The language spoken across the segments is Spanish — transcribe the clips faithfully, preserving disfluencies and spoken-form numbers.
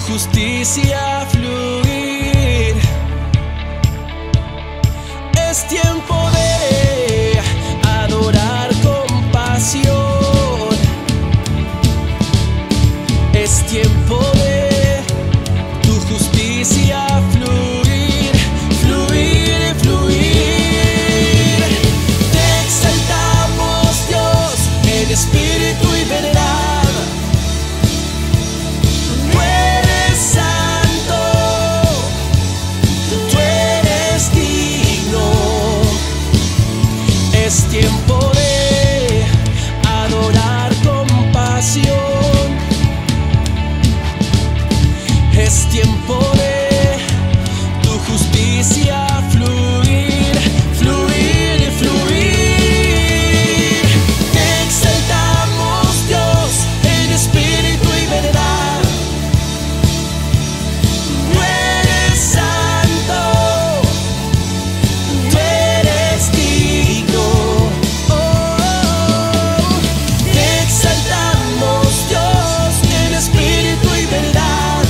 justicia fluir. Es tiempo de adorar con pasión. Es tiempo de tu justicia fluir, fluir, fluir. Te exaltamos, Dios, en espíritu y verdad. Tú eres santo, tú eres digno. Es tiempo de adorar con pasión. Es tiempo de tu justicia fluir, fluir, fluir. Te exaltamos, Dios, en espíritu y verdad. Tú eres santo, tú eres digno. Oh, te exaltamos, Dios, en espíritu y verdad.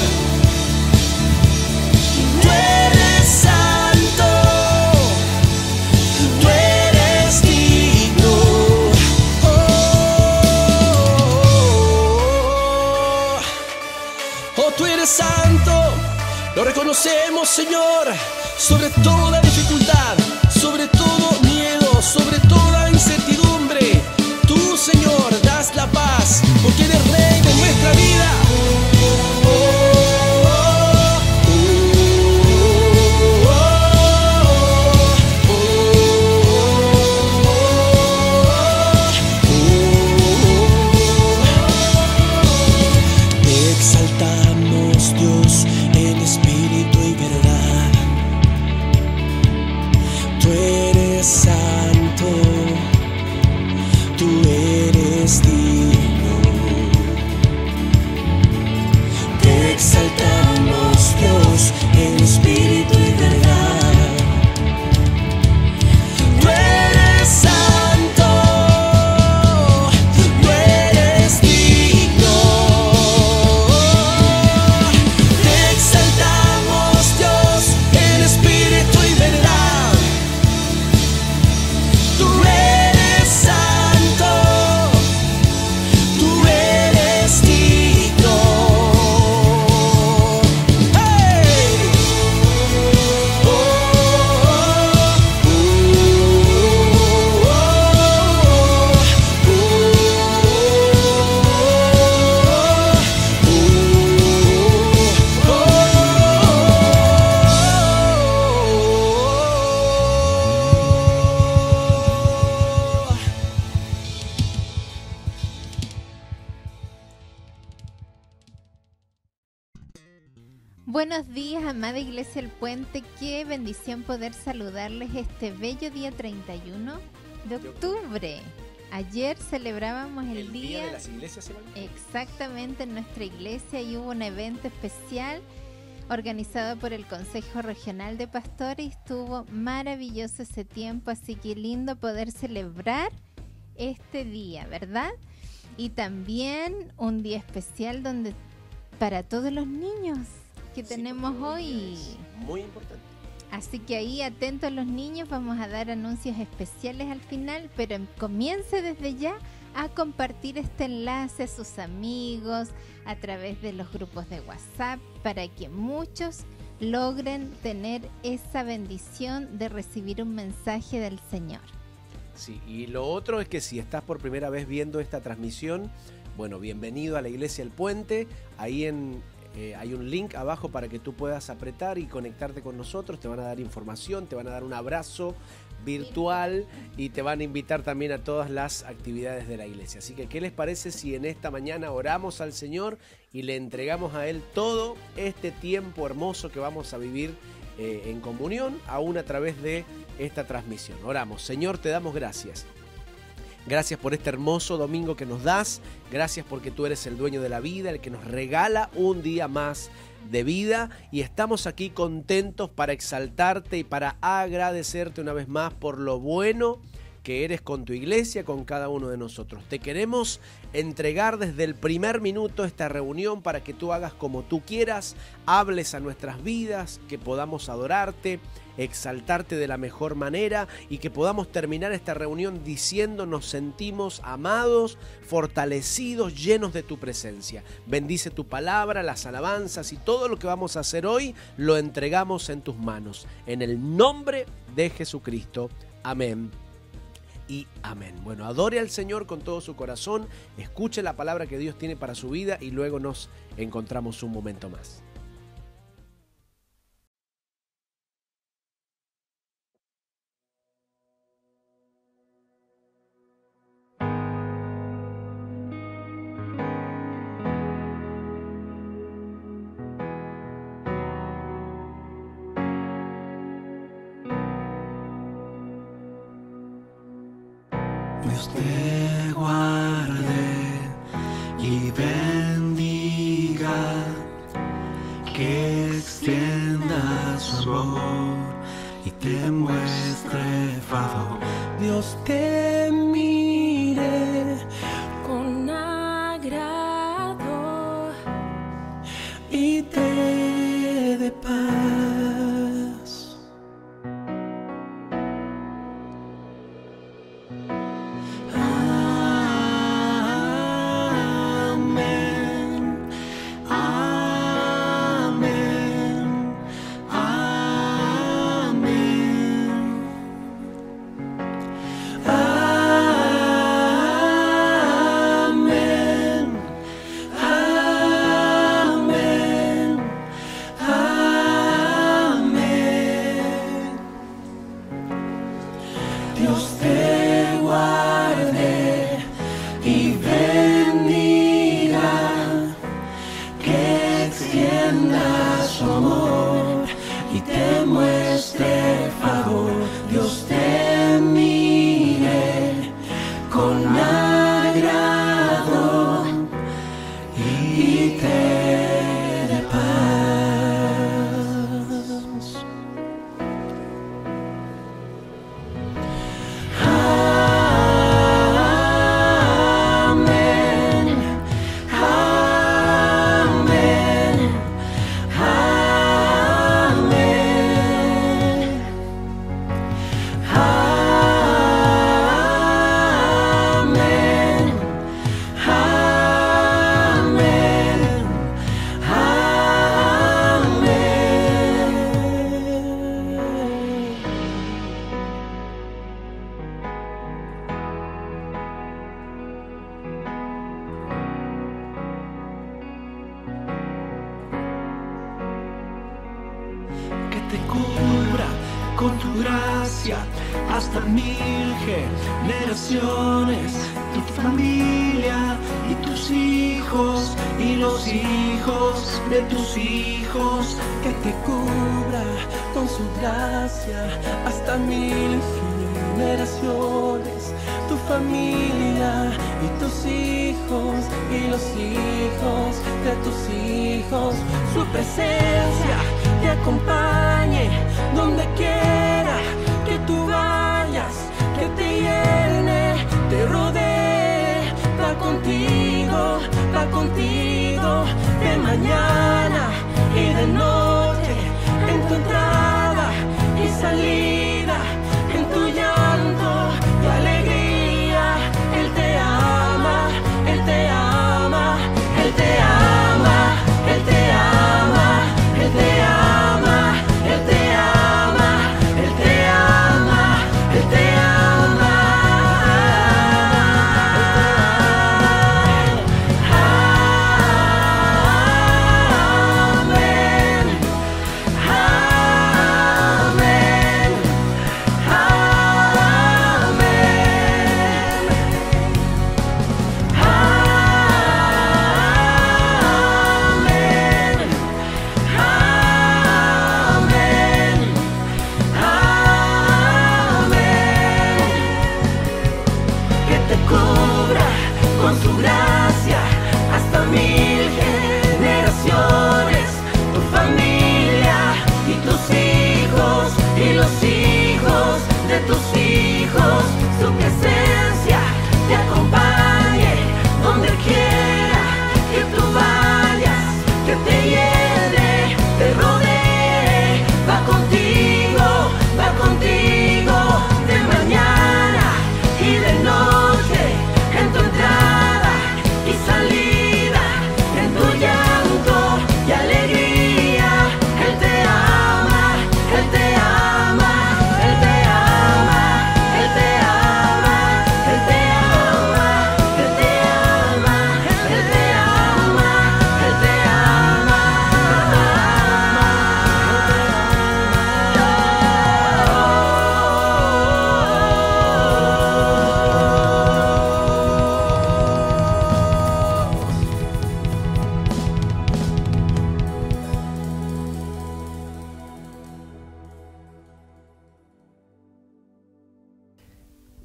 Santo, lo reconocemos, Señor, sobre toda dificultad, sobre todo miedo, sobre toda incertidumbre. Tú, Señor, das la paz, porque eres Rey de nuestra vida. Dios, en espíritu y verdad. Tú eres santo, tú eres digno. Te exaltamos, Dios, en espíritu y verdad. Tú eres santo, tú eres digno. Buenos días, amada Iglesia El Puente. Qué bendición poder saludarles este bello día treinta y uno de octubre. Ayer celebrábamos el, el día, día de las iglesias evangélicas. Exactamente, en nuestra iglesia, y hubo un evento especial organizado por el Consejo Regional de Pastores. Estuvo maravilloso ese tiempo, así que lindo poder celebrar este día, ¿verdad? Y también un día especial donde para todos los niños que sí, tenemos hoy. Muy importante. Así que ahí atentos los niños, vamos a dar anuncios especiales al final, pero comience desde ya a compartir este enlace a sus amigos a través de los grupos de WhatsApp para que muchos logren tener esa bendición de recibir un mensaje del Señor. Sí, y lo otro es que si estás por primera vez viendo esta transmisión, bueno, bienvenido a la Iglesia El Puente. Ahí en Eh, hay un link abajo para que tú puedas apretar y conectarte con nosotros. Te van a dar información, te van a dar un abrazo virtual y te van a invitar también a todas las actividades de la iglesia. Así que, ¿qué les parece si en esta mañana oramos al Señor y le entregamos a Él todo este tiempo hermoso que vamos a vivir eh, en comunión, aún a través de esta transmisión? Oramos. Señor, te damos gracias. Gracias por este hermoso domingo que nos das. Gracias porque tú eres el dueño de la vida, el que nos regala un día más de vida. Y estamos aquí contentos para exaltarte y para agradecerte una vez más por lo bueno que eres con tu iglesia, con cada uno de nosotros. Te queremos entregar desde el primer minuto esta reunión para que tú hagas como tú quieras, hables a nuestras vidas, que podamos adorarte, exaltarte de la mejor manera y que podamos terminar esta reunión diciendo nos sentimos amados, fortalecidos, llenos de tu presencia. Bendice tu palabra, las alabanzas y todo lo que vamos a hacer hoy lo entregamos en tus manos. En el nombre de Jesucristo. Amén y amén. Bueno, adore al Señor con todo su corazón, escuche la palabra que Dios tiene para su vida y luego nos encontramos un momento más. Dios te guarde y bendiga, que extienda su amor y te muestre favor. Dios te mire con agrado y te dé paz. Con tu gracia hasta mil generaciones, tu familia y tus hijos y los hijos de tus hijos, que te cubra con su gracia hasta mil generaciones, tu familia y tus hijos y los hijos de tus hijos, su presencia te acompañe donde quiera que tú vayas, que te llene, te rodee, va contigo, va contigo, de mañana y de noche, en tu entrada y salida, en tu llanto y alegría. Él te ama, Él te ama, Él te ama, Él te ama, Él te ama, Él te ama, Él te ama, Él te ama. Amén, amén,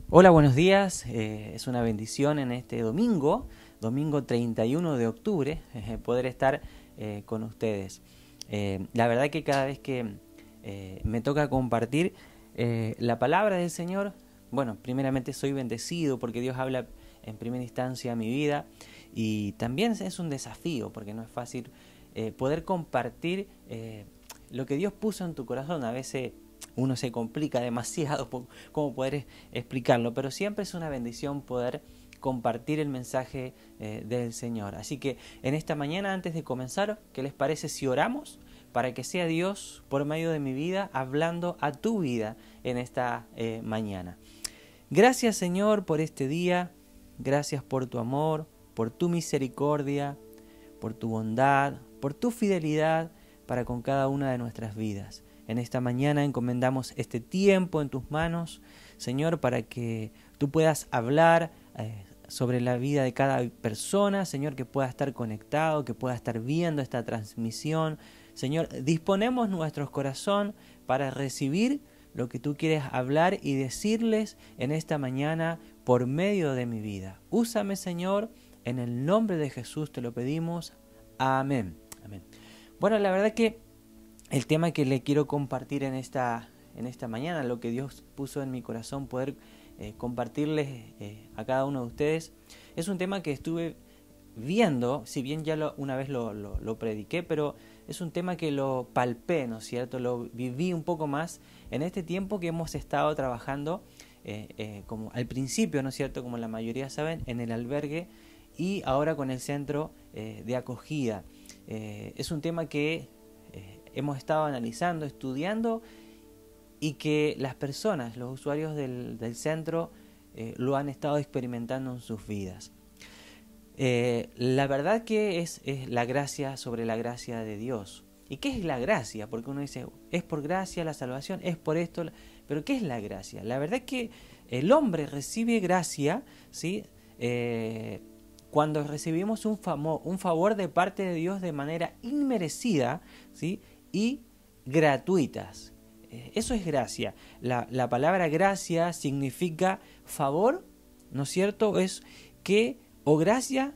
Hola, buenos días. Eh, es una bendición en este domingo, domingo treinta y uno de octubre, eh, poder estar eh, con ustedes. Eh, la verdad que cada vez que eh, me toca compartir eh, la palabra del Señor, bueno, primeramente soy bendecido porque Dios habla en primera instancia a mi vida, y también es un desafío porque no es fácil eh, poder compartir eh, lo que Dios puso en tu corazón. A veces uno se complica demasiado por cómo poder explicarlo, pero siempre es una bendición poder compartir el mensaje eh, del Señor. Así que en esta mañana, antes de comenzar, ¿qué les parece si oramos para que sea Dios por medio de mi vida hablando a tu vida en esta eh, mañana? Gracias, Señor, por este día. Gracias por tu amor, por tu misericordia, por tu bondad, por tu fidelidad para con cada una de nuestras vidas. En esta mañana encomendamos este tiempo en tus manos, Señor, para que tú puedas hablar eh, sobre la vida de cada persona, Señor, que pueda estar conectado, que pueda estar viendo esta transmisión. Señor, disponemos nuestro corazón para recibir lo que tú quieres hablar y decirles en esta mañana por medio de mi vida. Úsame, Señor, en el nombre de Jesús te lo pedimos. Amén. Amén. Bueno, la verdad que el tema que le quiero compartir en esta, en esta mañana, lo que Dios puso en mi corazón, poder eh, compartirles eh, a cada uno de ustedes, es un tema que estuve viendo, si bien ya lo, una vez lo, lo, lo prediqué, pero es un tema que lo palpé, ¿no es cierto? Lo viví un poco más en este tiempo que hemos estado trabajando, eh, eh, como al principio, ¿no es cierto? Como la mayoría saben, en el albergue y ahora con el centro eh, de acogida. Eh, es un tema que eh, hemos estado analizando, estudiando, y que las personas, los usuarios del, del centro, eh, lo han estado experimentando en sus vidas. Eh, la verdad que es, es la gracia sobre la gracia de Dios. ¿Y qué es la gracia? Porque uno dice, es por gracia la salvación, es por esto, pero ¿qué es la gracia? La verdad es que el hombre recibe gracia, ¿sí? Eh, cuando recibimos un, famo, un favor de parte de Dios de manera inmerecida, ¿sí? Y gratuitas. Eh, eso es gracia. La, la palabra gracia significa favor, ¿no es cierto? Es que, o gracia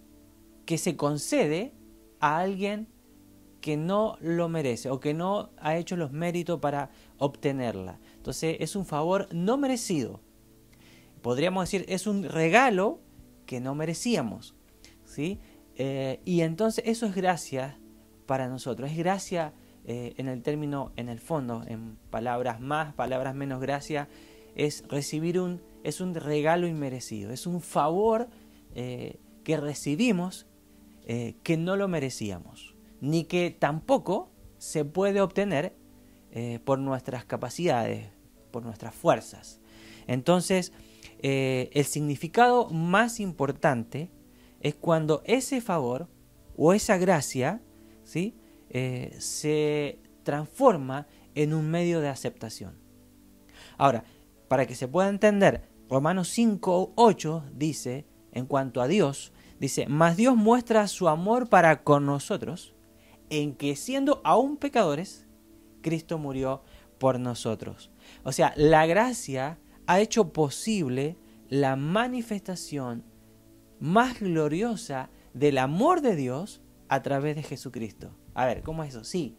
que se concede a alguien que no lo merece o que no ha hecho los méritos para obtenerla. Entonces es un favor no merecido. Podríamos decir, es un regalo que no merecíamos, ¿sí? Eh, y entonces eso es gracia para nosotros. Es gracia eh, en el término, en el fondo, en palabras más, palabras menos, gracia es recibir un, es un regalo inmerecido. Es un favor eh, que recibimos eh, que no lo merecíamos, ni que tampoco se puede obtener eh, por nuestras capacidades, por nuestras fuerzas. Entonces, eh, el significado más importante es cuando ese favor o esa gracia, ¿sí? eh, se transforma en un medio de aceptación. Ahora, para que se pueda entender, Romanos cinco ocho dice, en cuanto a Dios, dice, mas Dios muestra su amor para con nosotros, en que siendo aún pecadores, Cristo murió por nosotros. O sea, la gracia ha hecho posible la manifestación más gloriosa del amor de Dios a través de Jesucristo. A ver, ¿cómo es eso? Sí,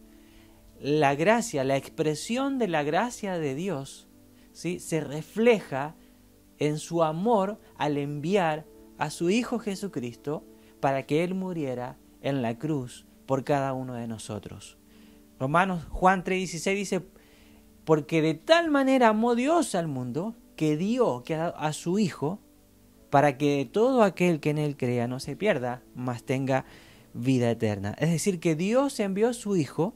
la gracia, la expresión de la gracia de Dios, ¿sí? Se refleja en su amor al enviar a su Hijo Jesucristo para que Él muriera en la cruz por cada uno de nosotros. Romanos, Juan tres dieciséis dice, porque de tal manera amó Dios al mundo que dio que a, a su Hijo para que todo aquel que en Él crea no se pierda, mas tenga vida eterna. Es decir, que Dios envió a su Hijo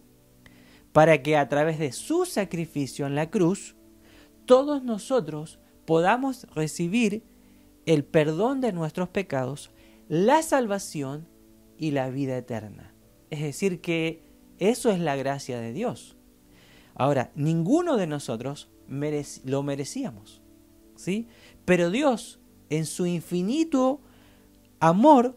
para que a través de su sacrificio en la cruz, todos nosotros podamos recibir el perdón de nuestros pecados, la salvación y la vida eterna. Es decir, que eso es la gracia de Dios. Ahora, ninguno de nosotros merec- lo merecíamos, ¿sí? Pero Dios, en su infinito amor,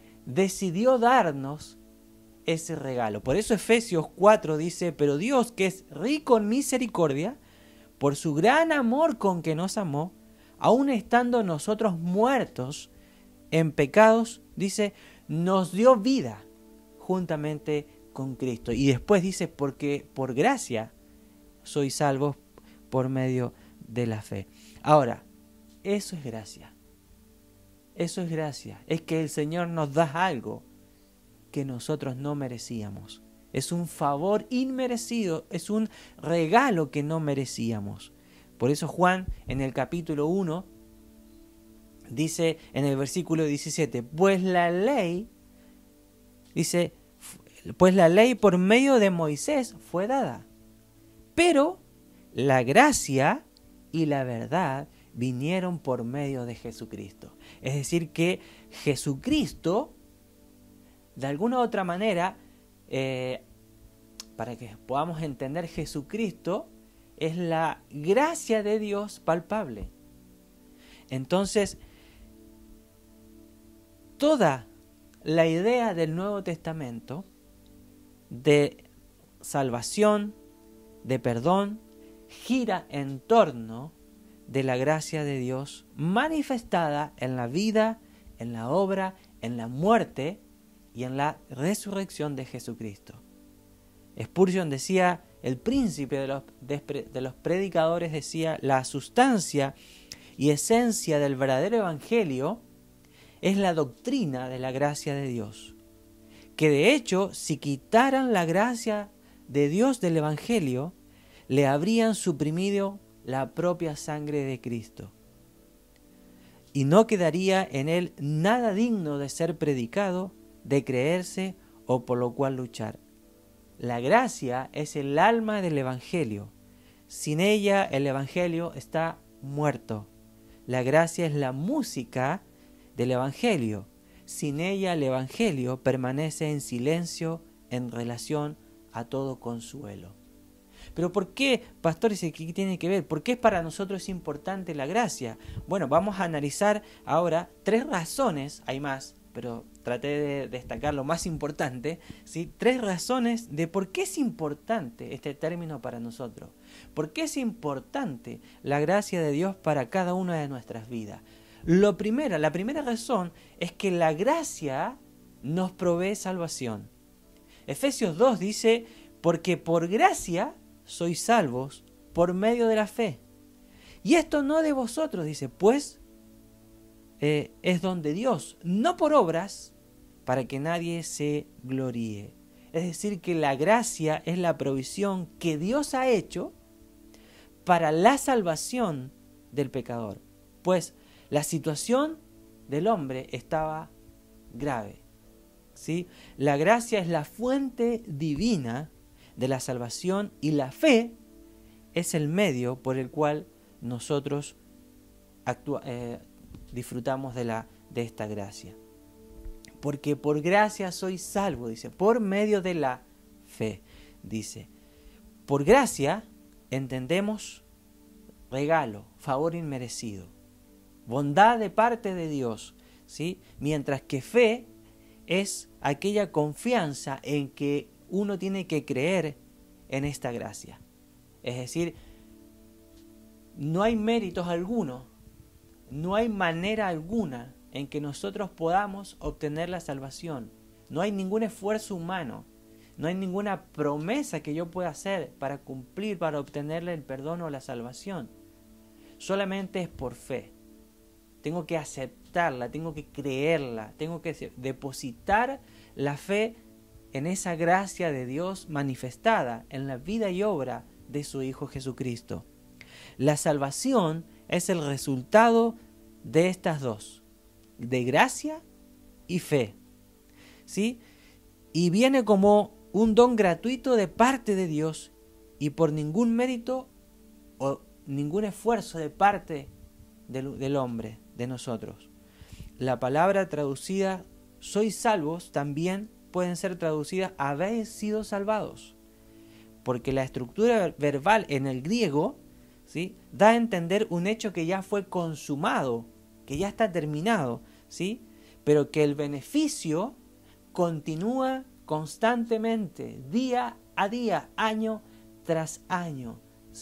decidió darnos ese regalo. Por eso Efesios cuatro dice, pero Dios, que es rico en misericordia, por su gran amor con que nos amó, aun estando nosotros muertos en pecados, dice, nos dio vida juntamente con Cristo. Y después dice, porque por gracia sois salvos por medio de la fe. Ahora, eso es gracia. Eso es gracia. Es que el Señor nos da algo que nosotros no merecíamos. Es un favor inmerecido, es un regalo que no merecíamos. Por eso Juan en el capítulo uno dice en el versículo diecisiete, pues la ley, dice, pues la ley por medio de Moisés fue dada, pero la gracia y la verdad vinieron por medio de Jesucristo. Es decir, que Jesucristo, de alguna u otra manera, eh, para que podamos entender, Jesucristo es la gracia de Dios palpable. Entonces, toda la idea del Nuevo Testamento de salvación, de perdón, gira en torno de la gracia de Dios manifestada en la vida, en la obra, en la muerte y en la resurrección de Jesucristo. Spurgeon decía, el príncipe de los, de los predicadores decía, la sustancia y esencia del verdadero evangelio es la doctrina de la gracia de Dios. Que de hecho, si quitaran la gracia de Dios del evangelio, le habrían suprimido la propia sangre de Cristo. Y no quedaría en él nada digno de ser predicado, de creerse o por lo cual luchar. La gracia es el alma del evangelio. Sin ella el evangelio está muerto. La gracia es la música del evangelio. Sin ella el evangelio permanece en silencio en relación a todo consuelo. Pero ¿por qué, pastores, qué tiene que ver? ¿Por qué para nosotros es importante la gracia? Bueno, vamos a analizar ahora tres razones, hay más, pero traté de destacar lo más importante, ¿sí? Tres razones de por qué es importante este término para nosotros. ¿Por qué es importante la gracia de Dios para cada una de nuestras vidas? Lo primero, la primera razón es que la gracia nos provee salvación. Efesios dos dice, porque por gracia sois salvos por medio de la fe. Y esto no de vosotros, dice, pues eh, es don de Dios, no por obras, para que nadie se gloríe. Es decir, que la gracia es la provisión que Dios ha hecho para la salvación del pecador. Pues la situación del hombre estaba grave, ¿sí? La gracia es la fuente divina de la salvación y la fe es el medio por el cual nosotros actúa, eh, disfrutamos de, la, de esta gracia. Porque por gracia soy salvo, dice, por medio de la fe, dice. Por gracia entendemos regalo, favor inmerecido, bondad de parte de Dios, ¿sí? Mientras que fe es aquella confianza en que uno tiene que creer en esta gracia. Es decir, no hay méritos alguno, no hay manera alguna en que nosotros podamos obtener la salvación. No hay ningún esfuerzo humano, no hay ninguna promesa que yo pueda hacer para cumplir, para obtenerle el perdón o la salvación. Solamente es por fe. Tengo que aceptarla, tengo que creerla, tengo que depositar la fe en esa gracia de Dios manifestada en la vida y obra de su Hijo Jesucristo. La salvación es el resultado de estas dos, de gracia y fe, ¿sí? Y viene como un don gratuito de parte de Dios y por ningún mérito o ningún esfuerzo de parte del, del hombre, de nosotros. La palabra traducida sois salvos también pueden ser traducidas habéis sido salvados, porque la estructura verbal en el griego, ¿sí?, da a entender un hecho que ya fue consumado, que ya está terminado, ¿sí?, pero que el beneficio continúa constantemente, día a día, año tras año, ¿sí?,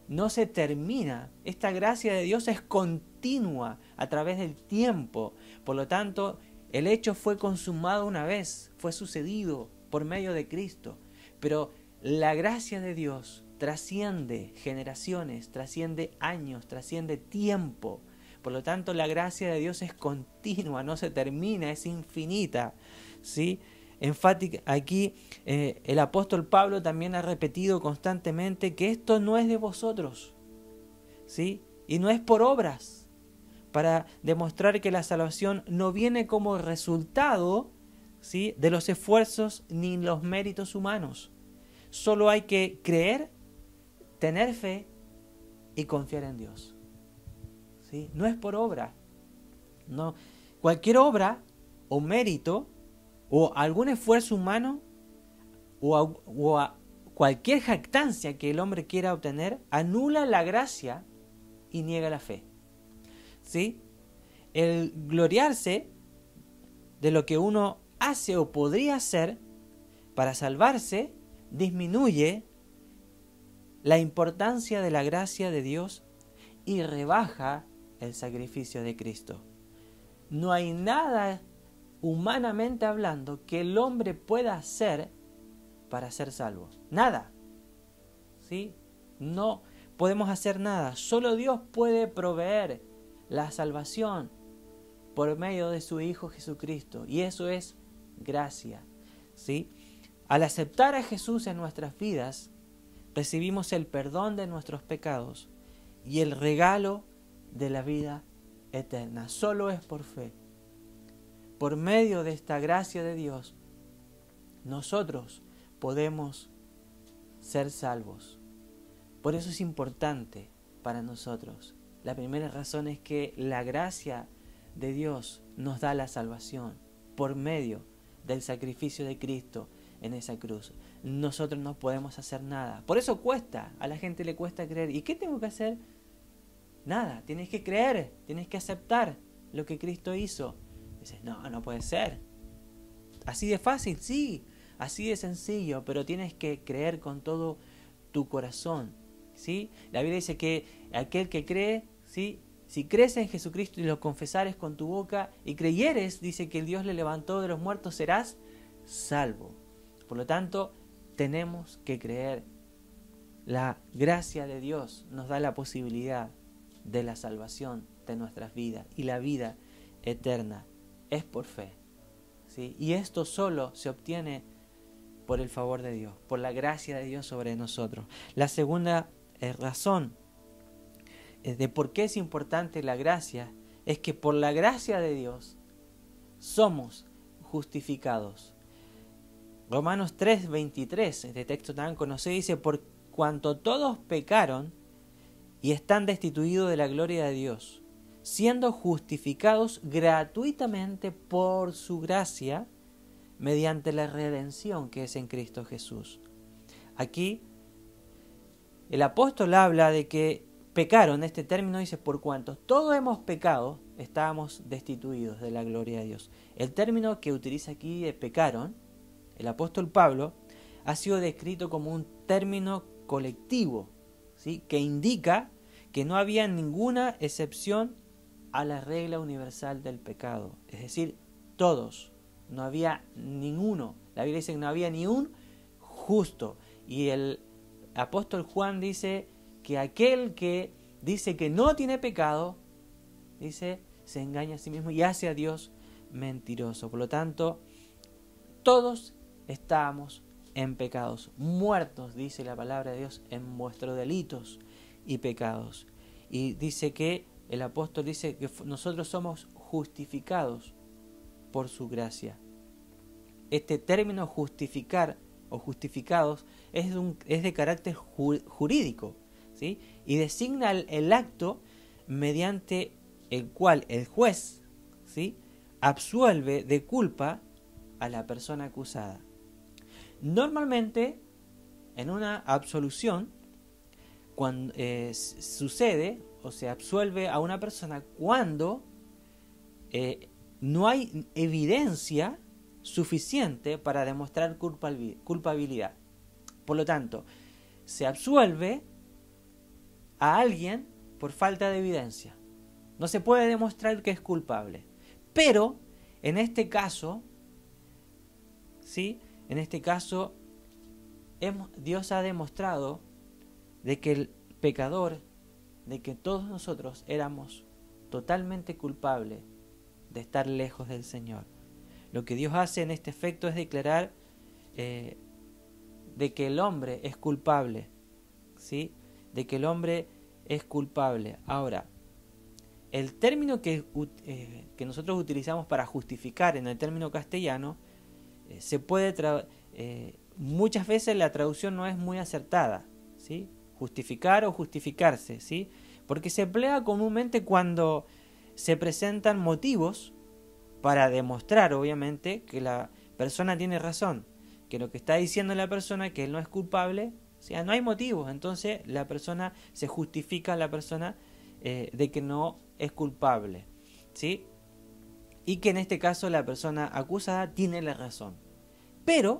no se termina. Esta gracia de Dios es continua a través del tiempo. Por lo tanto, el hecho fue consumado una vez, fue sucedido por medio de Cristo. Pero la gracia de Dios trasciende generaciones, trasciende años, trasciende tiempo. Por lo tanto, la gracia de Dios es continua, no se termina, es infinita, ¿sí? Enfática, aquí eh, el apóstol Pablo también ha repetido constantemente que esto no es de vosotros, ¿sí? Y no es por obras, para demostrar que la salvación no viene como resultado, ¿sí?, de los esfuerzos ni los méritos humanos. Solo hay que creer, tener fe y confiar en Dios, ¿sí? No es por obra. No. Cualquier obra o mérito o algún esfuerzo humano o, a, o a cualquier jactancia que el hombre quiera obtener anula la gracia y niega la fe, ¿sí? El gloriarse de lo que uno hace o podría hacer para salvarse disminuye la importancia de la gracia de Dios y rebaja el sacrificio de Cristo. No hay nada, humanamente hablando, que el hombre pueda hacer para ser salvo. Nada. ¿Sí? No podemos hacer nada. Solo Dios puede proveer la salvación por medio de su Hijo Jesucristo. Y eso es gracia. ¿Sí? Al aceptar a Jesús en nuestras vidas, recibimos el perdón de nuestros pecados y el regalo de la vida eterna. Solo es por fe. Por medio de esta gracia de Dios, nosotros podemos ser salvos. Por eso es importante para nosotros. La primera razón es que la gracia de Dios nos da la salvación por medio del sacrificio de Cristo en esa cruz. Nosotros no podemos hacer nada. Por eso cuesta, a la gente le cuesta creer. ¿Y qué tengo que hacer? Nada, tienes que creer, tienes que aceptar lo que Cristo hizo. Dices, no, no puede ser. Así de fácil, sí, así de sencillo, pero tienes que creer con todo tu corazón, ¿sí? La Biblia dice que aquel que cree, ¿sí?, si crees en Jesucristo y lo confesares con tu boca y creyeres, dice que el Dios le levantó de los muertos, serás salvo. Por lo tanto, tenemos que creer. La gracia de Dios nos da la posibilidad de la salvación de nuestras vidas y la vida eterna es por fe, ¿sí? Y esto solo se obtiene por el favor de Dios, por la gracia de Dios sobre nosotros. La segunda eh, razón de por qué es importante la gracia es que por la gracia de Dios somos justificados. Romanos tres veintitrés, este texto tan conocido, dice: por cuanto todos pecaron y están destituidos de la gloria de Dios, siendo justificados gratuitamente por su gracia, mediante la redención que es en Cristo Jesús. Aquí el apóstol habla de que pecaron, este término dice, por cuanto todos hemos pecado, estábamos destituidos de la gloria de Dios. El término que utiliza aquí de pecaron, el apóstol Pablo, ha sido descrito como un término colectivo, ¿sí?, que indica que no había ninguna excepción a la regla universal del pecado. Es decir, todos, no había ninguno. La Biblia dice que no había ni un justo. Y el apóstol Juan dice que aquel que dice que no tiene pecado, dice, se engaña a sí mismo y hace a Dios mentiroso. Por lo tanto, todos estamos en pecados, muertos, dice la palabra de Dios, en vuestros delitos y pecados. Y dice que el apóstol dice que nosotros somos justificados por su gracia. Este término justificar o justificados es, un, es de carácter ju, jurídico, ¿sí?, y designa el, el acto mediante el cual el juez, ¿sí?, absuelve de culpa a la persona acusada. Normalmente, en una absolución, cuando eh, sucede o se absuelve a una persona cuando eh, no hay evidencia suficiente para demostrar culpabilidad. Por lo tanto, se absuelve a alguien por falta de evidencia. No se puede demostrar que es culpable. Pero, en este caso, ¿sí? En este caso, hemos, Dios ha demostrado de que el pecador, de que todos nosotros éramos totalmente culpables de estar lejos del Señor. Lo que Dios hace en este efecto es declarar eh, de que el hombre es culpable, ¿sí? De que el hombre es culpable. Ahora, el término que, eh, que nosotros utilizamos para justificar en el término castellano, eh, se puede tra eh, muchas veces la traducción no es muy acertada, ¿sí? Justificar o justificarse, ¿sí? Porque se emplea comúnmente cuando se presentan motivos para demostrar, obviamente, que la persona tiene razón, que lo que está diciendo la persona, que él no es culpable, o sea, no hay motivos, entonces la persona se justifica a la persona eh, de que no es culpable, ¿sí? Y que en este caso la persona acusada tiene la razón. Pero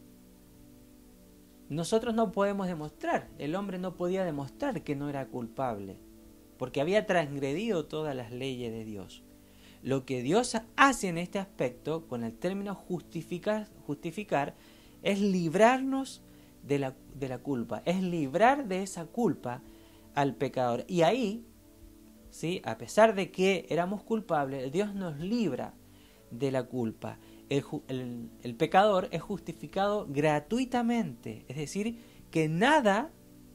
nosotros no podemos demostrar, el hombre no podía demostrar que no era culpable, porque había transgredido todas las leyes de Dios. Lo que Dios hace en este aspecto, con el término justificar, justificar es librarnos de la, de la culpa, es librar de esa culpa al pecador. Y ahí, ¿sí? A pesar de que éramos culpables, Dios nos libra de la culpa. El, el, el pecador es justificado gratuitamente, es decir, que nada,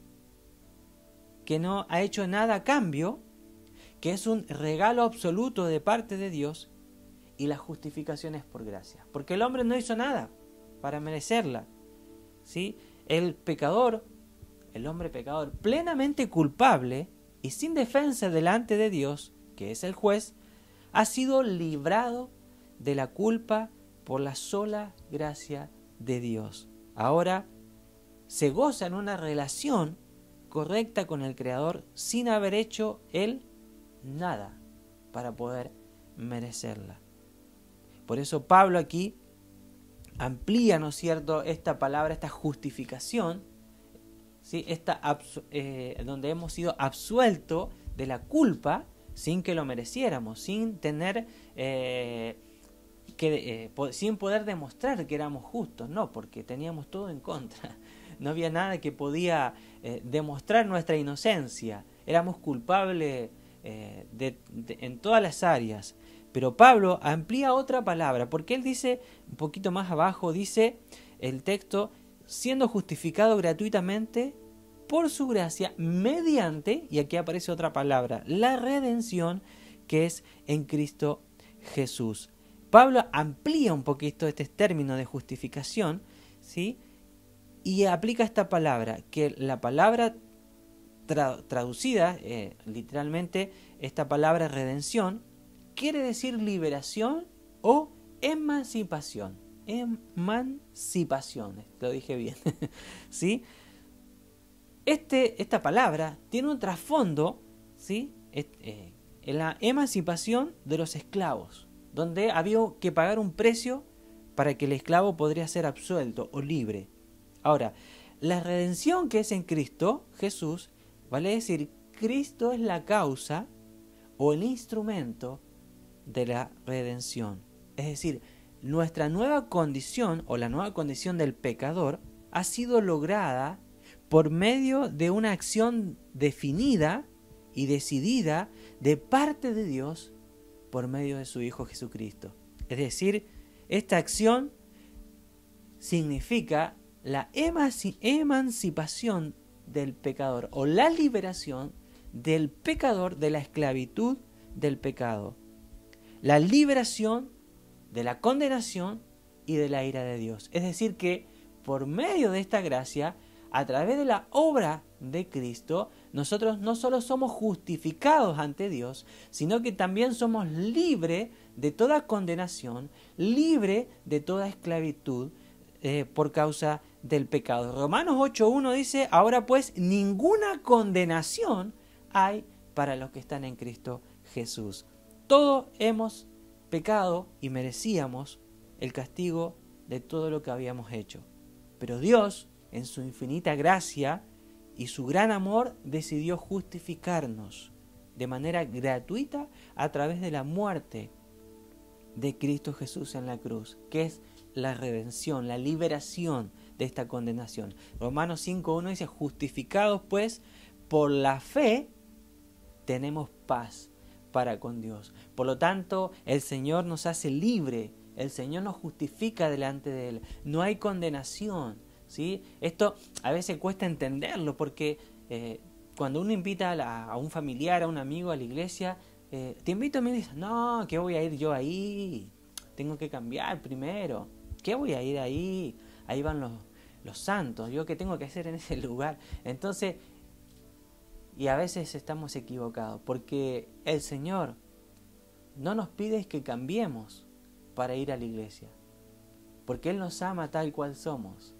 que no ha hecho nada a cambio, que es un regalo absoluto de parte de Dios, y la justificación es por gracia, porque el hombre no hizo nada para merecerla, ¿sí? El pecador, el hombre pecador, plenamente culpable y sin defensa delante de Dios, que es el juez, ha sido librado de la culpa por la sola gracia de Dios. Ahora se goza en una relación correcta con el Creador sin haber hecho él nada para poder merecerla. Por eso Pablo aquí amplía, ¿no es cierto?, esta palabra, esta justificación, ¿sí? Esta eh, donde hemos sido absueltos de la culpa sin que lo mereciéramos, sin tener eh, que, eh, po sin poder demostrar que éramos justos, no, porque teníamos todo en contra. No había nada que podía eh, demostrar nuestra inocencia. Éramos culpables eh, de, de, en todas las áreas. Pero Pablo amplía otra palabra, porque él dice, un poquito más abajo, dice el texto, siendo justificado gratuitamente por su gracia, mediante, y aquí aparece otra palabra, la redención que es en Cristo Jesús. Pablo amplía un poquito este término de justificación, ¿sí? Y aplica esta palabra, que la palabra tra traducida, eh, literalmente, esta palabra redención, quiere decir liberación o emancipación. Emancipación, lo dije bien. ¿Sí? Este, esta palabra tiene un trasfondo, ¿sí? Eh, en la emancipación de los esclavos, donde había que pagar un precio para que el esclavo podría ser absuelto o libre. Ahora, la redención que es en Cristo Jesús, vale decir, Cristo es la causa o el instrumento de la redención. Es decir, nuestra nueva condición o la nueva condición del pecador ha sido lograda por medio de una acción definida y decidida de parte de Dios por medio de su Hijo Jesucristo. Es decir, esta acción significa la emancipación del pecador o la liberación del pecador de la esclavitud del pecado. La liberación de la condenación y de la ira de Dios. Es decir que por medio de esta gracia, a través de la obra de Cristo, nosotros no solo somos justificados ante Dios, sino que también somos libres de toda condenación, libres de toda esclavitud eh, por causa del pecado. Romanos ocho uno dice, ahora pues ninguna condenación hay para los que están en Cristo Jesús. Todos hemos pecado y merecíamos el castigo de todo lo que habíamos hecho. Pero Dios, en su infinita gracia y su gran amor decidió justificarnos de manera gratuita a través de la muerte de Cristo Jesús en la cruz, que es la redención, la liberación de esta condenación. Romanos cinco uno dice, justificados pues por la fe, tenemos paz para con Dios. Por lo tanto, el Señor nos hace libre, el Señor nos justifica delante de Él. No hay condenación, ¿sí? Esto a veces cuesta entenderlo porque eh, cuando uno invita a, la, a un familiar, a un amigo a la iglesia, eh, te invito a mí y dices, no, ¿qué voy a ir yo ahí? Tengo que cambiar primero. ¿Qué voy a ir ahí? Ahí van los, los santos. ¿Yo qué tengo que hacer en ese lugar? Entonces, y a veces estamos equivocados porque el Señor no nos pide que cambiemos para ir a la iglesia, porque Él nos ama tal cual somos.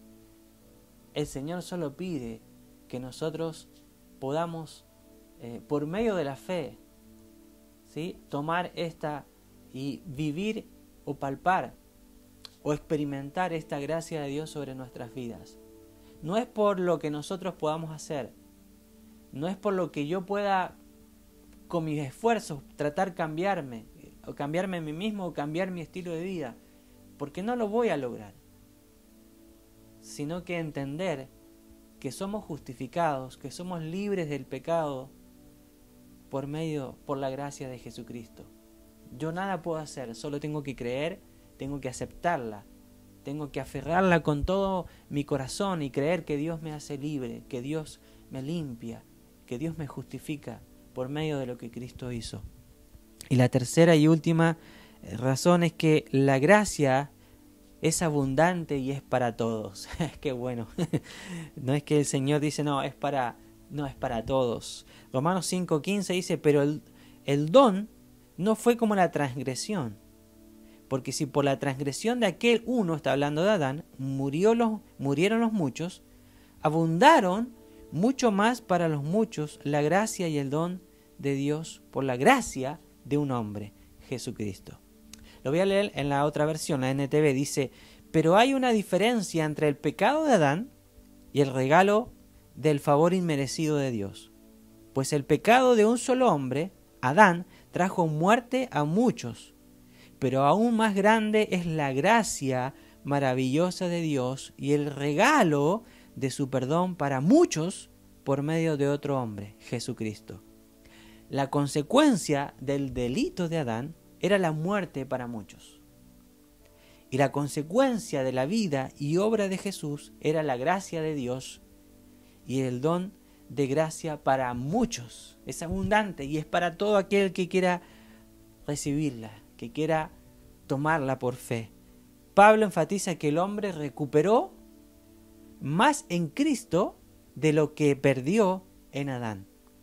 El Señor solo pide que nosotros podamos, eh, por medio de la fe, ¿sí?, tomar esta y vivir o palpar o experimentar esta gracia de Dios sobre nuestras vidas. No es por lo que nosotros podamos hacer, no es por lo que yo pueda con mis esfuerzos tratar cambiarme, o cambiarme a mí mismo, o cambiar mi estilo de vida, porque no lo voy a lograr, sino que entender que somos justificados, que somos libres del pecado por medio, por la gracia de Jesucristo. Yo nada puedo hacer, solo tengo que creer, tengo que aceptarla, tengo que aferrarla con todo mi corazón y creer que Dios me hace libre, que Dios me limpia, que Dios me justifica por medio de lo que Cristo hizo. Y la tercera y última razón es que la gracia es abundante y es para todos. Qué bueno. No es que el Señor dice, no, es para, no, es para todos. Romanos cinco quince dice, pero el, el don no fue como la transgresión. Porque si por la transgresión de aquel uno, está hablando de Adán, murió los, murieron los muchos, abundaron mucho más para los muchos la gracia y el don de Dios por la gracia de un hombre, Jesucristo. Lo voy a leer en la otra versión, la N T V, dice, pero hay una diferencia entre el pecado de Adán y el regalo del favor inmerecido de Dios. Pues el pecado de un solo hombre, Adán, trajo muerte a muchos, pero aún más grande es la gracia maravillosa de Dios y el regalo de su perdón para muchos por medio de otro hombre, Jesucristo. La consecuencia del delito de Adán era la muerte para muchos. Y la consecuencia de la vida y obra de Jesús era la gracia de Dios y el don de gracia para muchos. Es abundante y es para todo aquel que quiera recibirla, que quiera tomarla por fe. Pablo enfatiza que el hombre recuperó más en Cristo de lo que perdió en Adán.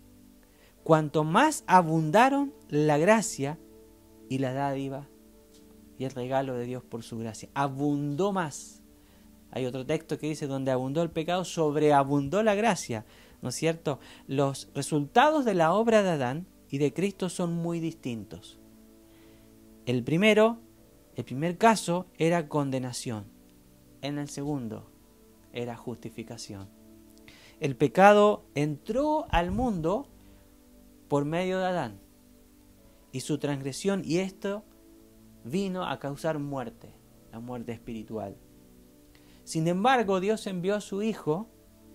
Cuanto más abundaron la gracia y la dádiva y el regalo de Dios por su gracia. Abundó más. Hay otro texto que dice, donde abundó el pecado, sobreabundó la gracia. ¿No es cierto? Los resultados de la obra de Adán y de Cristo son muy distintos. El primero, el primer caso era condenación. En el segundo era justificación. El pecado entró al mundo por medio de Adán y su transgresión, y esto vino a causar muerte, la muerte espiritual. Sin embargo, Dios envió a su Hijo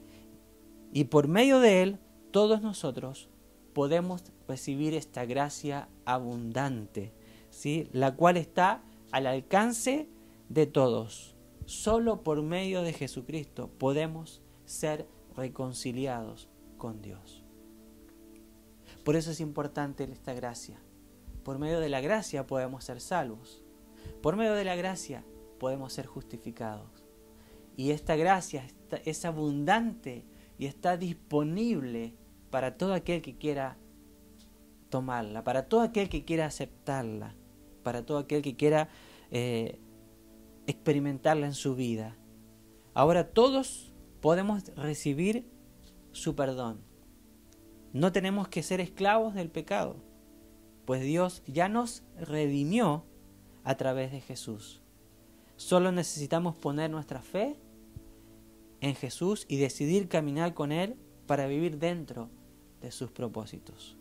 y por medio de Él todos nosotros podemos recibir esta gracia abundante, ¿sí?, la cual está al alcance de todos. Solo por medio de Jesucristo podemos ser reconciliados con Dios. Por eso es importante esta gracia. Por medio de la gracia podemos ser salvos. Por medio de la gracia podemos ser justificados. Y esta gracia es abundante y está disponible para todo aquel que quiera tomarla, para todo aquel que quiera aceptarla, para todo aquel que quiera eh, experimentarla en su vida. Ahora todos podemos recibir su perdón. No tenemos que ser esclavos del pecado, pues Dios ya nos redimió a través de Jesús. Solo necesitamos poner nuestra fe en Jesús y decidir caminar con Él para vivir dentro de sus propósitos.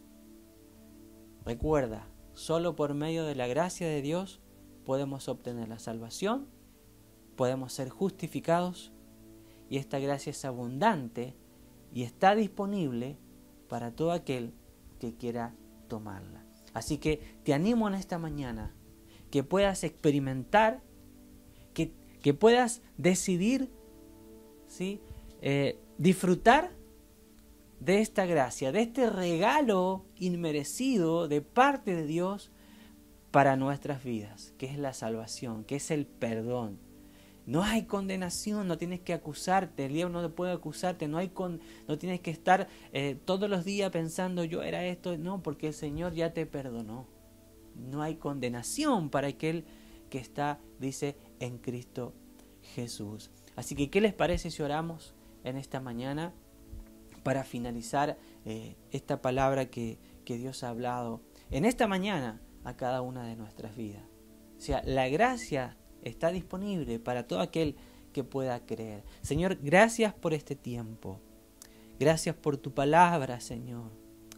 Recuerda, solo por medio de la gracia de Dios podemos obtener la salvación, podemos ser justificados, y esta gracia es abundante y está disponible para todo aquel que quiera tomarla. Así que te animo en esta mañana que puedas experimentar, que, que puedas decidir, ¿sí? eh, disfrutar de esta gracia, de este regalo inmerecido de parte de Dios para nuestras vidas, que es la salvación, que es el perdón. No hay condenación, no tienes que acusarte, el diablo no te puede acusarte, no, hay con, no tienes que estar eh, todos los días pensando yo era esto, no, porque el Señor ya te perdonó. No hay condenación para aquel que está, dice, en Cristo Jesús. Así que, ¿qué les parece si oramos en esta mañana para finalizar eh, esta palabra que, que Dios ha hablado en esta mañana a cada una de nuestras vidas? O sea, la gracia está disponible para todo aquel que pueda creer. Señor, gracias por este tiempo. Gracias por tu palabra, Señor.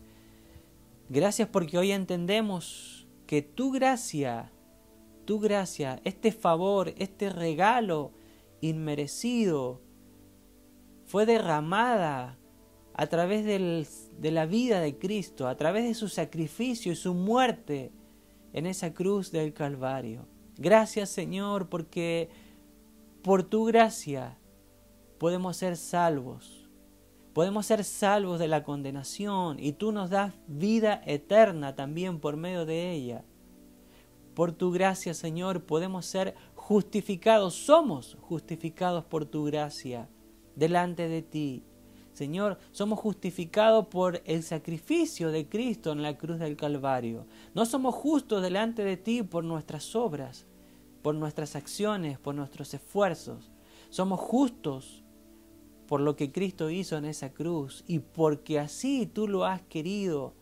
Gracias porque hoy entendemos que tu gracia, tu gracia, este favor, este regalo inmerecido fue derramada a través del, de la vida de Cristo, a través de su sacrificio y su muerte en esa cruz del Calvario. Gracias, Señor, porque por tu gracia podemos ser salvos. Podemos ser salvos de la condenación y tú nos das vida eterna también por medio de ella. Por tu gracia, Señor, podemos ser justificados. Somos justificados por tu gracia delante de ti. Señor, somos justificados por el sacrificio de Cristo en la cruz del Calvario. No somos justos delante de ti por nuestras obras, por nuestras acciones, por nuestros esfuerzos. Somos justos por lo que Cristo hizo en esa cruz y porque así tú lo has querido,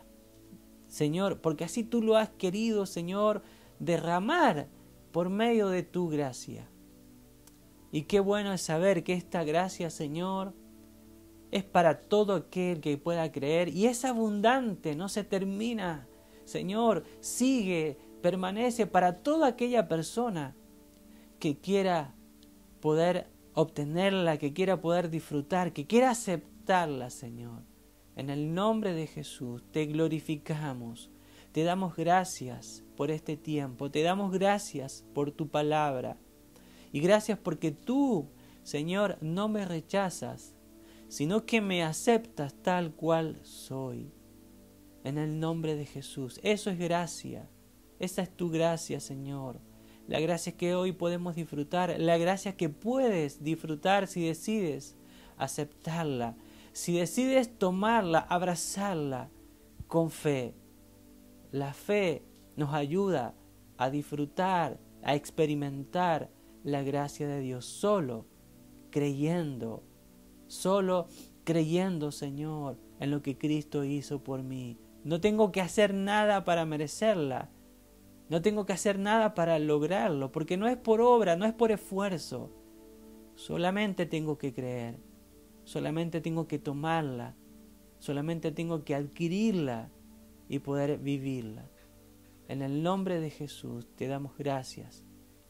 Señor, porque así tú lo has querido, Señor, derramar por medio de tu gracia. Y qué bueno es saber que esta gracia, Señor, es para todo aquel que pueda creer y es abundante, no se termina. Señor, sigue, permanece para toda aquella persona que quiera poder obtenerla, que quiera poder disfrutar, que quiera aceptarla, Señor. En el nombre de Jesús te glorificamos, te damos gracias por este tiempo, te damos gracias por tu palabra y gracias porque tú, Señor, no me rechazas, sino que me aceptas tal cual soy. En el nombre de Jesús. Eso es gracia. Esa es tu gracia, Señor. La gracia que hoy podemos disfrutar. La gracia que puedes disfrutar si decides aceptarla. Si decides tomarla, abrazarla con fe. La fe nos ayuda a disfrutar, a experimentar la gracia de Dios. Solo creyendo. Solo creyendo, Señor, en lo que Cristo hizo por mí. No tengo que hacer nada para merecerla. No tengo que hacer nada para lograrlo, porque no es por obra, no es por esfuerzo. Solamente tengo que creer. Solamente tengo que tomarla. Solamente tengo que adquirirla y poder vivirla. En el nombre de Jesús te damos gracias.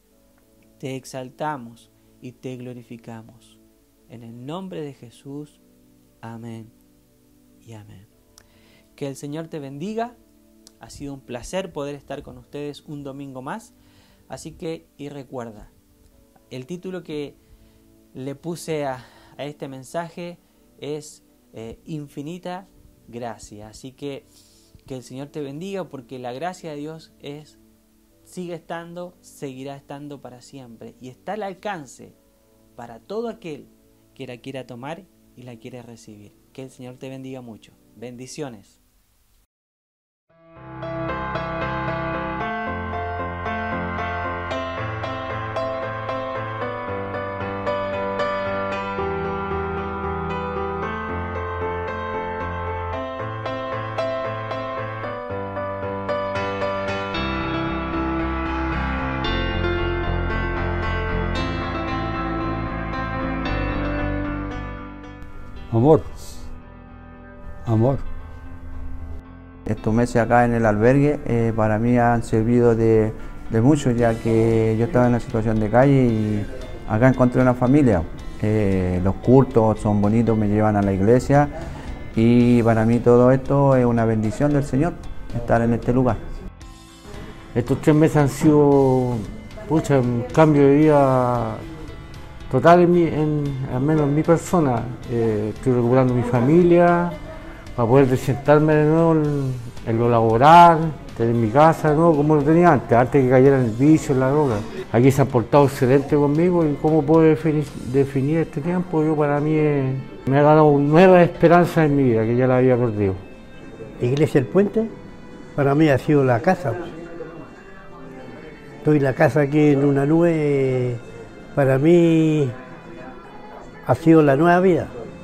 Te exaltamos y te glorificamos. En el nombre de Jesús, amén y amén. Que el Señor te bendiga. Ha sido un placer poder estar con ustedes un domingo más. Así que, y recuerda, el título que le puse a, a este mensaje es eh, Infinita Gracia. Así que, que el Señor te bendiga porque la gracia de Dios es, sigue estando, seguirá estando para siempre. Y está al alcance para todo aquel que la quiera tomar y la quiera recibir. Que el Señor te bendiga mucho. Bendiciones. Amor. Amor. Estos meses acá en el albergue eh, para mí han servido de, de mucho, ya que yo estaba en una situación de calle y acá encontré una familia. Eh, los cultos son bonitos, me llevan a la iglesia y para mí todo esto es una bendición del Señor, estar en este lugar. Estos tres meses han sido pucha, un cambio de vida total, en mi, en, al menos en mi persona. Eh, estoy recuperando mi familia para poder sentarme de nuevo en, en lo laboral, tener mi casa, ¿no? Como lo tenía antes, antes que cayera en el vicio, en la droga. Aquí se han portado excelente conmigo y cómo puedo definir, definir este tiempo, yo para mí es, me ha dado nueva esperanza en mi vida, que ya la había perdido. Iglesia El Puente para mí ha sido la casa. Estoy en la casa aquí en una nube, para mí ha sido la nueva vida.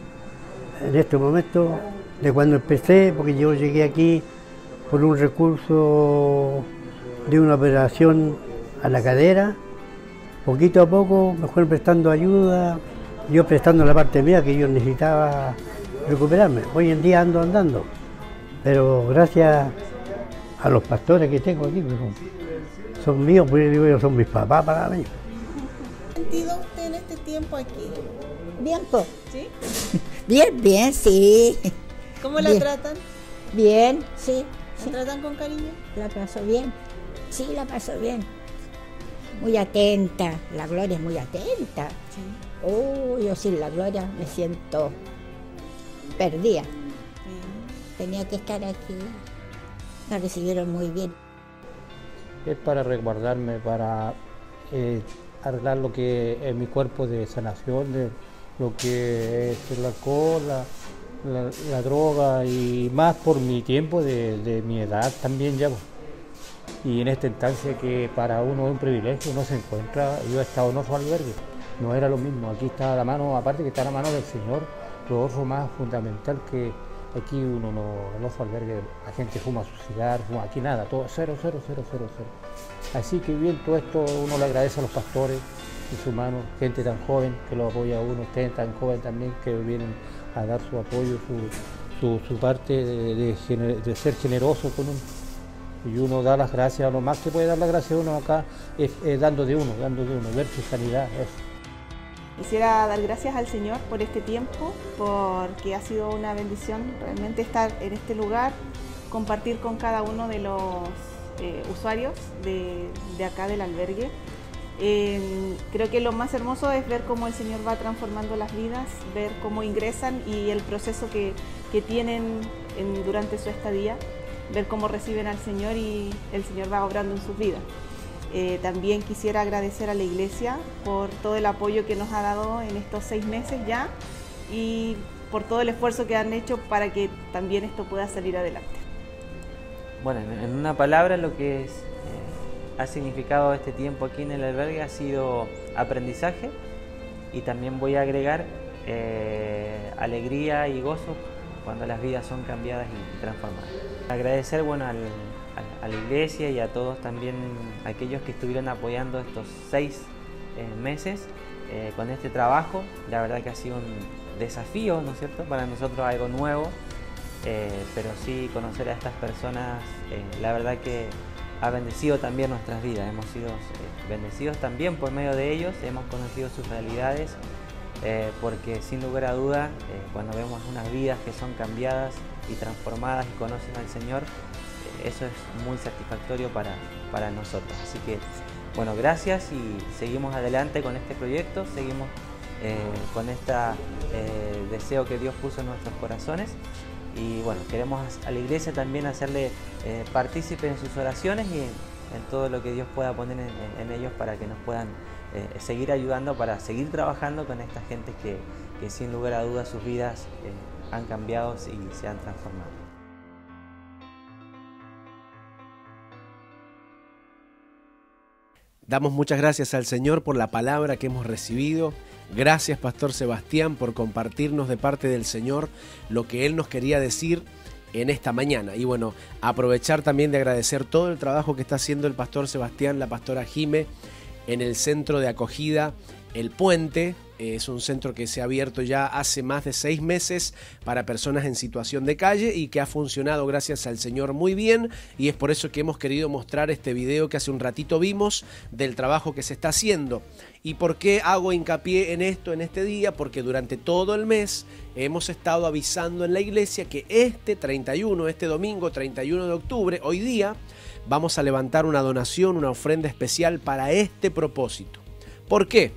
En este momento, de cuando empecé, porque yo llegué aquí por un recurso de una operación a la cadera, poquito a poco me fueron prestando ayuda, yo prestando la parte mía que yo necesitaba recuperarme. Hoy en día ando andando, pero gracias a los pastores que tengo aquí, son míos, pues digo yo, son mis papás para mí. ¿Qué ha sentido usted en este tiempo aquí? Bien, pues. ¿Sí? Bien, bien, sí. ¿Cómo la bien. tratan? Bien, sí. ¿La sí. tratan con cariño? La paso bien. Sí, la paso bien. Muy atenta. La Gloria es muy atenta. Sí. Oh, yo sin la Gloria me siento perdida. Sí. Tenía que estar aquí. La recibieron muy bien. Es para resguardarme, para eh, arreglar lo que es mi cuerpo de sanación, de lo que es el alcohol, la, la, la droga y más por mi tiempo, de, de mi edad también ya. Y en esta instancia que para uno es un privilegio, uno se encuentra, yo he estado en otro albergue, no era lo mismo, aquí está la mano, aparte que está la mano del Señor, lo otro más fundamental que aquí uno no, en los albergues la gente fuma su cigarro, fuma, aquí nada, todo cero, cero, cero, cero, cero. Así que bien, todo esto uno le agradece a los pastores y sus manos, gente tan joven que lo apoya a uno, ustedes tan joven también que vienen a dar su apoyo, su, su, su parte de, de, gener, de ser generoso con uno. Y uno da las gracias, lo más que puede dar las gracias a uno acá es, es dando de uno, dando de uno, ver su sanidad. Eso. Quisiera dar gracias al Señor por este tiempo, porque ha sido una bendición realmente estar en este lugar, compartir con cada uno de los eh, usuarios de, de acá del albergue. Eh, creo que lo más hermoso es ver cómo el Señor va transformando las vidas, ver cómo ingresan y el proceso que, que tienen en, durante su estadía, ver cómo reciben al Señor y el Señor va obrando en sus vidas. Eh, también quisiera agradecer a la iglesia por todo el apoyo que nos ha dado en estos seis meses ya y por todo el esfuerzo que han hecho para que también esto pueda salir adelante. Bueno, en una palabra, lo que es, eh, ha significado este tiempo aquí en el albergue ha sido aprendizaje y también voy a agregar eh, alegría y gozo cuando las vidas son cambiadas y transformadas. Agradecer, bueno, al a la iglesia y a todos también aquellos que estuvieron apoyando estos seis eh, meses eh, con este trabajo. La verdad que ha sido un desafío, ¿no es cierto? Para nosotros algo nuevo, eh, pero sí conocer a estas personas, eh, la verdad que ha bendecido también nuestras vidas. Hemos sido eh, bendecidos también por medio de ellos, hemos conocido sus realidades, eh, porque sin lugar a duda, eh, cuando vemos unas vidas que son cambiadas y transformadas y conocen al Señor, eso es muy satisfactorio para, para nosotros. Así que, bueno, gracias y seguimos adelante con este proyecto, seguimos eh, con este eh, deseo que Dios puso en nuestros corazones y bueno, queremos a la iglesia también hacerle eh, partícipe en sus oraciones y en, en todo lo que Dios pueda poner en, en ellos para que nos puedan eh, seguir ayudando, para seguir trabajando con esta gente que, que sin lugar a dudas sus vidas eh, han cambiado y se han transformado. Damos muchas gracias al Señor por la palabra que hemos recibido. Gracias, Pastor Sebastián, por compartirnos de parte del Señor lo que Él nos quería decir en esta mañana. Y bueno, aprovechar también de agradecer todo el trabajo que está haciendo el Pastor Sebastián, la Pastora Jime, en el centro de acogida El Puente. Es un centro que se ha abierto ya hace más de seis meses para personas en situación de calle y que ha funcionado, gracias al Señor, muy bien, y es por eso que hemos querido mostrar este video que hace un ratito vimos del trabajo que se está haciendo. ¿Y por qué hago hincapié en esto en este día? Porque durante todo el mes hemos estado avisando en la iglesia que este treinta y uno, este domingo treinta y uno de octubre, hoy día, vamos a levantar una donación, una ofrenda especial para este propósito. ¿Por qué?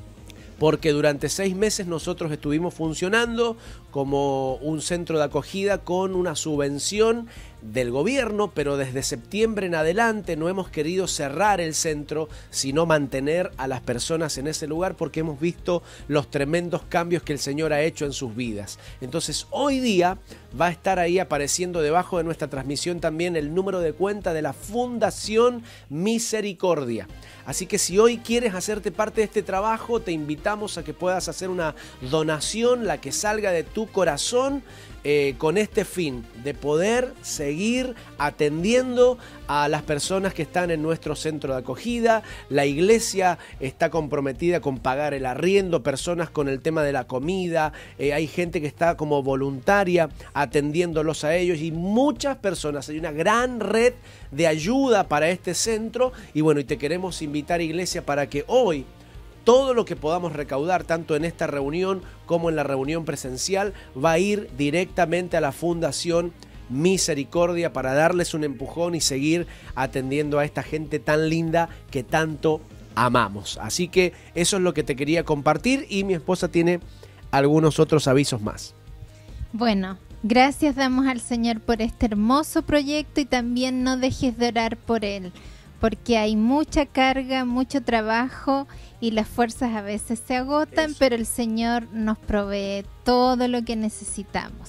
Porque durante seis meses nosotros estuvimos funcionando como un centro de acogida con una subvención del gobierno, pero desde septiembre en adelante no hemos querido cerrar el centro, sino mantener a las personas en ese lugar, porque hemos visto los tremendos cambios que el Señor ha hecho en sus vidas. Entonces hoy día va a estar ahí apareciendo debajo de nuestra transmisión también el número de cuenta de la Fundación Misericordia. Así que si hoy quieres hacerte parte de este trabajo, te invitamos a que puedas hacer una donación, la que salga de tu corazón, eh, con este fin de poder seguir atendiendo a las personas que están en nuestro centro de acogida. La iglesia está comprometida con pagar el arriendo, personas con el tema de la comida, eh, hay gente que está como voluntaria atendiéndolos a ellos y muchas personas. Hay una gran red de ayuda para este centro y bueno, y te queremos invitar, iglesia, para que hoy todo lo que podamos recaudar, tanto en esta reunión como en la reunión presencial, va a ir directamente a la Fundación Misericordia para darles un empujón y seguir atendiendo a esta gente tan linda que tanto amamos. Así que eso es lo que te quería compartir y mi esposa tiene algunos otros avisos más. Bueno, gracias damos al Señor por este hermoso proyecto y también no dejes de orar por él, porque hay mucha carga, mucho trabajo y las fuerzas a veces se agotan, Eso. pero el Señor nos provee todo lo que necesitamos.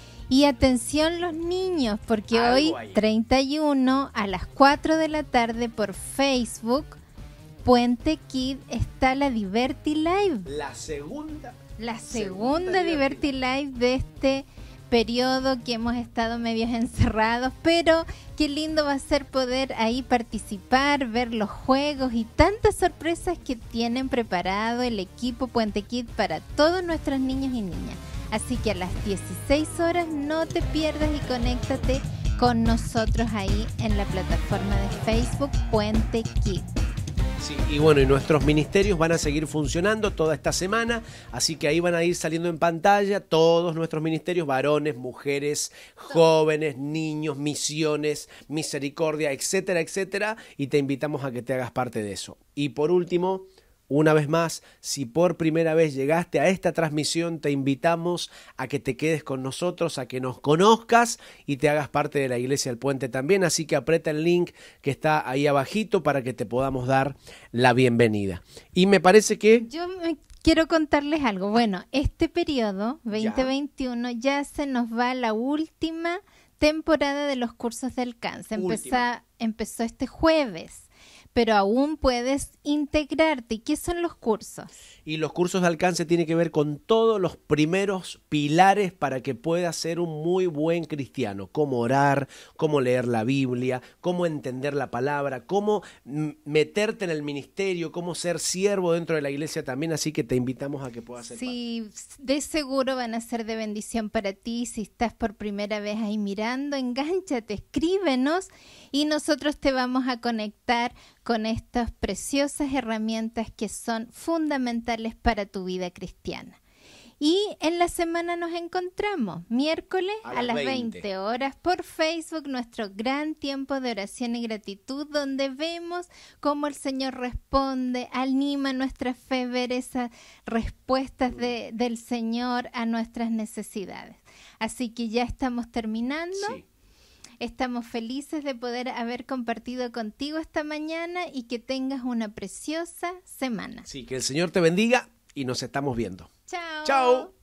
Y atención los niños, porque Algo hoy ahí. treinta y uno a las cuatro de la tarde por Facebook, Puente Kid, está la Diverti Live. La segunda. La segunda, segunda Diverti Live de este periodo que hemos estado medios encerrados, pero qué lindo va a ser poder ahí participar, ver los juegos y tantas sorpresas que tienen preparado el equipo Puente Kid para todos nuestros niños y niñas. Así que a las dieciséis horas no te pierdas y conéctate con nosotros ahí en la plataforma de Facebook Puente Kid. Sí, y bueno, y nuestros ministerios van a seguir funcionando toda esta semana, así que ahí van a ir saliendo en pantalla todos nuestros ministerios, varones, mujeres, jóvenes, niños, misiones, misericordia, etcétera, etcétera, y te invitamos a que te hagas parte de eso. Y por último, una vez más, si por primera vez llegaste a esta transmisión, te invitamos a que te quedes con nosotros, a que nos conozcas y te hagas parte de la Iglesia del Puente también. Así que aprieta el link que está ahí abajito para que te podamos dar la bienvenida. Y me parece que... Yo me quiero contarles algo. Bueno, este periodo veinte veintiuno ya, ya se nos va la última temporada de los cursos de alcance. Empezó, empezó este jueves. Pero aún puedes integrarte. ¿Y qué son los cursos? Y los cursos de alcance tienen que ver con todos los primeros pilares para que puedas ser un muy buen cristiano. Cómo orar, cómo leer la Biblia, cómo entender la palabra, cómo meterte en el ministerio, cómo ser siervo dentro de la iglesia también. Así que te invitamos a que puedas ser Sí, parte. De seguro van a ser de bendición para ti. Si estás por primera vez ahí mirando, engánchate, escríbenos y nosotros te vamos a conectar con estas preciosas herramientas que son fundamentales para tu vida cristiana. Y en la semana nos encontramos miércoles a, a las veinte. veinte horas por Facebook, nuestro gran tiempo de oración y gratitud, donde vemos cómo el Señor responde, anima nuestra fe, ver esas respuestas de, del Señor a nuestras necesidades. Así que ya estamos terminando. Sí. Estamos felices de poder haber compartido contigo esta mañana y que tengas una preciosa semana. Sí, que el Señor te bendiga y nos estamos viendo. Chao. Chao.